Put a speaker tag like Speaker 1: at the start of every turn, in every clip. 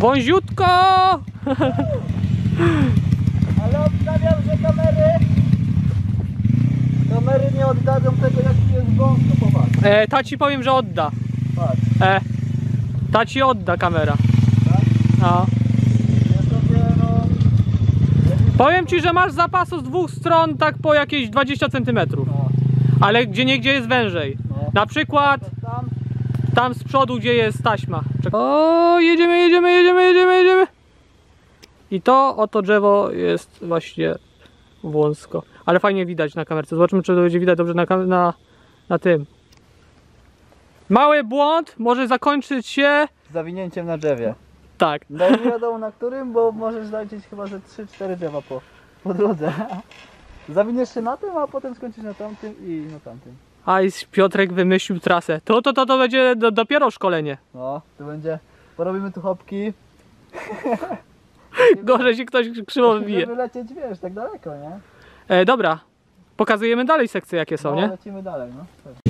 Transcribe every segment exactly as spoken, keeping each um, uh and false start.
Speaker 1: Wąziutko!
Speaker 2: Ale obstawiam, że kamery Kamery nie oddadzą tego, jak jest wąsko, popatrz.
Speaker 1: E, ta ci powiem, że odda.
Speaker 2: Patrz.
Speaker 1: E, ta ci odda kamera.
Speaker 2: Tak?
Speaker 1: No.
Speaker 2: Ja sobie, no...
Speaker 1: Powiem ci, że masz zapasu z dwóch stron tak po jakieś dwadzieścia centymetrów.
Speaker 2: No.
Speaker 1: Ale gdzie niegdzie jest wężej.
Speaker 2: No.
Speaker 1: Na przykład
Speaker 2: Tam.
Speaker 1: tam z przodu, gdzie jest taśma. Czekaj. O, jedziemy, jedziemy, jedziemy, jedziemy, jedziemy. I to oto drzewo jest właśnie wąsko. Ale fajnie widać na kamerce. Zobaczymy, czy to będzie widać dobrze na, na, na tym. Mały błąd może zakończyć się...
Speaker 2: Z zawinięciem na drzewie.
Speaker 1: Tak.
Speaker 2: No nie wiadomo na którym, bo możesz zlecieć chyba ze trzy cztery drzewa po, po drodze. Zawiniesz się na tym, a potem skończysz na tamtym i na tamtym.
Speaker 1: A i Piotrek wymyślił trasę. To, to, to, to będzie do, dopiero szkolenie.
Speaker 2: No, to będzie... Porobimy tu hopki.
Speaker 1: Gorzej się ktoś krzywo wybije.
Speaker 2: Żeby lecieć, wiesz, tak daleko, nie?
Speaker 1: E, dobra. Pokazujemy dalej sekcje, jakie są,
Speaker 2: No,
Speaker 1: nie?
Speaker 2: lecimy dalej, no.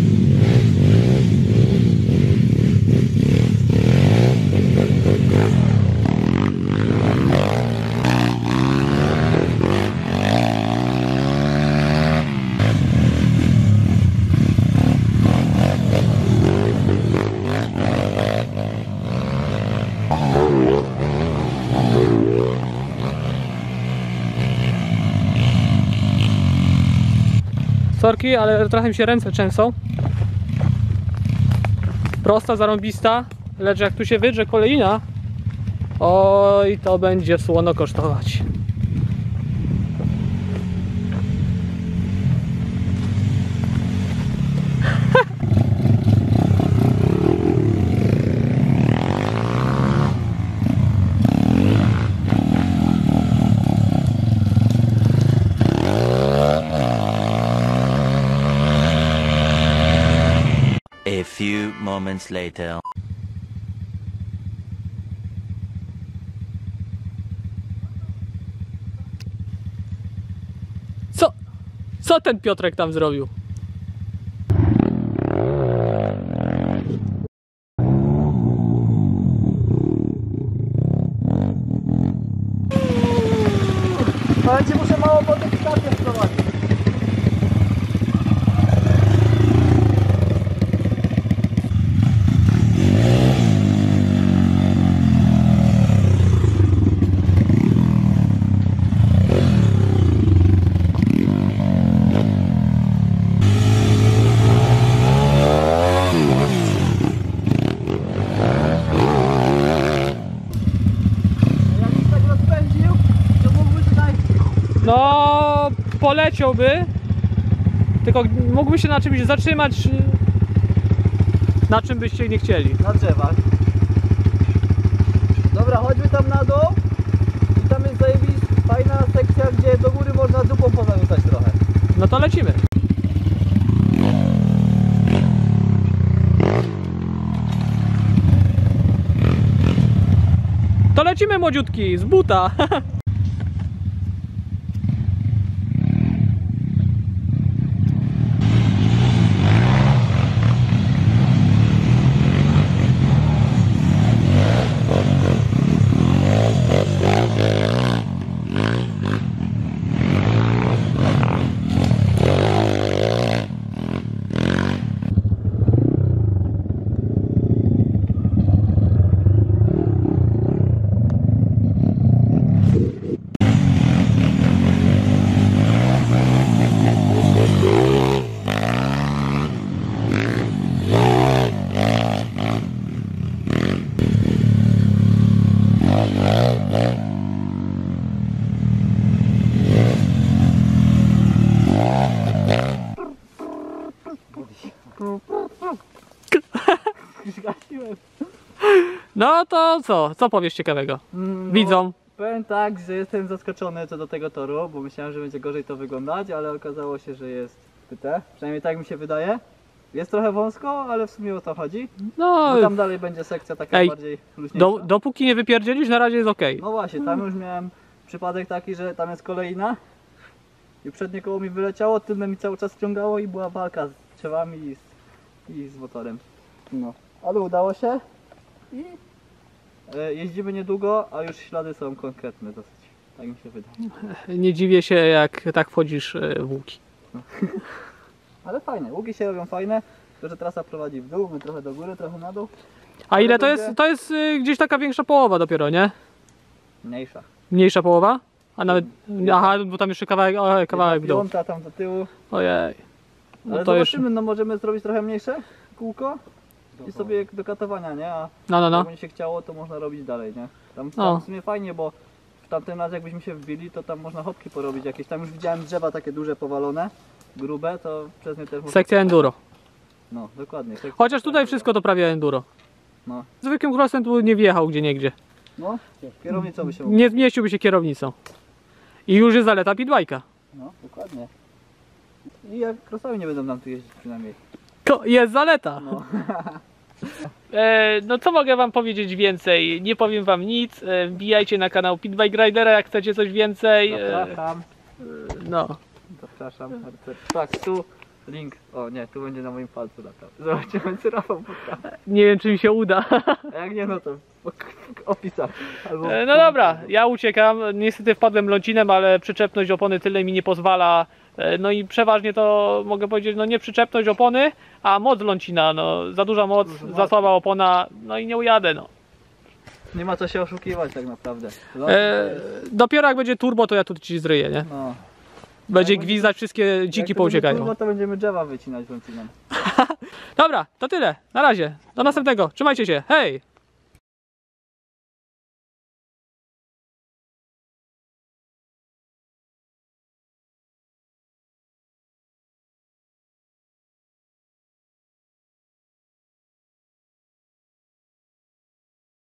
Speaker 1: Sorki, ale trochę mi się ręce trzęsą. Prosta, zarąbista, lecz jak tu się wydrze kolejna, oj, to będzie słono kosztować.
Speaker 3: A few moments later.
Speaker 1: Co? Co ten Piotrek tam zrobił?
Speaker 2: Ale cię muszę mało modyfikację wprowadzić. Jakbyś tak rozpędził, to mógłby tutaj...
Speaker 1: No, poleciałby, tylko mógłby się na czymś zatrzymać, na czym byście nie chcieli.
Speaker 2: Na drzewach. Dobra, chodźmy tam na dół. I tam jest zajebista, fajna sekcja, gdzie do góry można dupą pozamiatać trochę.
Speaker 1: No to lecimy. To lecimy, młodziutki, z buta. No to co? Co powiesz ciekawego?
Speaker 2: No,
Speaker 1: Widzą.
Speaker 2: powiem tak, że jestem zaskoczony co do tego toru, bo myślałem, że będzie gorzej to wyglądać, ale okazało się, że jest pyte. Przynajmniej tak mi się wydaje. Jest trochę wąsko, ale w sumie o to chodzi.
Speaker 1: No,
Speaker 2: Bo tam dalej będzie sekcja taka
Speaker 1: Ej,
Speaker 2: bardziej luźniejsza.
Speaker 1: do, dopóki nie wypierdzielisz, na razie jest ok.
Speaker 2: No właśnie, tam już miałem przypadek taki, że tam jest kolejna i przednie koło mi wyleciało, tylne mi cały czas ściągało i była walka z drzewami i z, i z motorem. No, ale udało się i E, jeździmy niedługo, a już ślady są konkretne dosyć. Tak mi się wydaje.
Speaker 1: Nie dziwię się, jak tak wchodzisz e, w łuki.
Speaker 2: Ale fajne, łuki się robią fajne, tylko że trasa prowadzi w dół, my trochę do góry, trochę na dół.
Speaker 1: A ile to
Speaker 2: będzie-
Speaker 1: jest? To jest y, gdzieś taka większa połowa dopiero, nie?
Speaker 2: Mniejsza.
Speaker 1: Mniejsza połowa? A nawet, aha, bo tam jeszcze kawałek, o, kawałek w
Speaker 2: Jedna
Speaker 1: dół.
Speaker 2: piąta tam do tyłu.
Speaker 1: Ojej. No
Speaker 2: Ale
Speaker 1: to już,
Speaker 2: zobaczymy, no możemy zrobić trochę mniejsze kółko i sobie do katowania, nie? A
Speaker 1: no, no, no.
Speaker 2: jakby mi się chciało, to można robić dalej, nie? Tam, tam
Speaker 1: No.
Speaker 2: w sumie fajnie, bo w tamtym razie jakbyśmy się wbili, to tam można chodki porobić jakieś. Tam już widziałem drzewa takie duże, powalone, grube, to przez nie też można...
Speaker 1: Sekcja enduro.
Speaker 2: No, dokładnie. sekcja-
Speaker 1: Chociaż tutaj wszystko to prawie enduro.
Speaker 2: No.
Speaker 1: Zwykłym crossem tu nie wjechał gdzie niegdzie.
Speaker 2: No, kierownicą by się mogło.
Speaker 1: Nie zmieściłby się kierownicą. I już jest zaleta pitbike'a.
Speaker 2: No, dokładnie. I jak crossowi nie będą nam tu jeździć przynajmniej.
Speaker 1: To jest zaleta.
Speaker 2: No.
Speaker 1: E, no co mogę wam powiedzieć więcej? Nie powiem wam nic. E, wbijajcie na kanał Pitbike Ridera, jak chcecie coś więcej. E,
Speaker 2: Zapraszam.
Speaker 1: no.
Speaker 2: Zapraszam bardzo. Tak, tu link. O nie, tu będzie na moim palcu latał. Zobaczymy, czy Rafał pokaże.
Speaker 1: Nie wiem, czy mi się uda.
Speaker 2: A jak nie, no to w opisach. Albo
Speaker 1: E, No dobra, ja uciekam. Niestety wpadłem lącinem, ale przyczepność opony tylnej mi nie pozwala. E, No i przeważnie to mogę powiedzieć, no nie przyczepność opony, a moc lącina. No, za duża moc,
Speaker 2: Duża moc.
Speaker 1: za słaba opona, no i nie ujadę. No.
Speaker 2: Nie ma co się oszukiwać tak naprawdę.
Speaker 1: E, dopiero jak będzie turbo, to ja tu ci zryję, nie?
Speaker 2: No.
Speaker 1: Będzie
Speaker 2: Jak będzie-
Speaker 1: gwizdać, wszystkie
Speaker 2: Jak
Speaker 1: dziki
Speaker 2: to będzie
Speaker 1: pouciekają.
Speaker 2: turbo, to będziemy drzewa wycinać lącinem.
Speaker 1: Dobra, to tyle. Na razie. Do następnego. Trzymajcie się. Hej!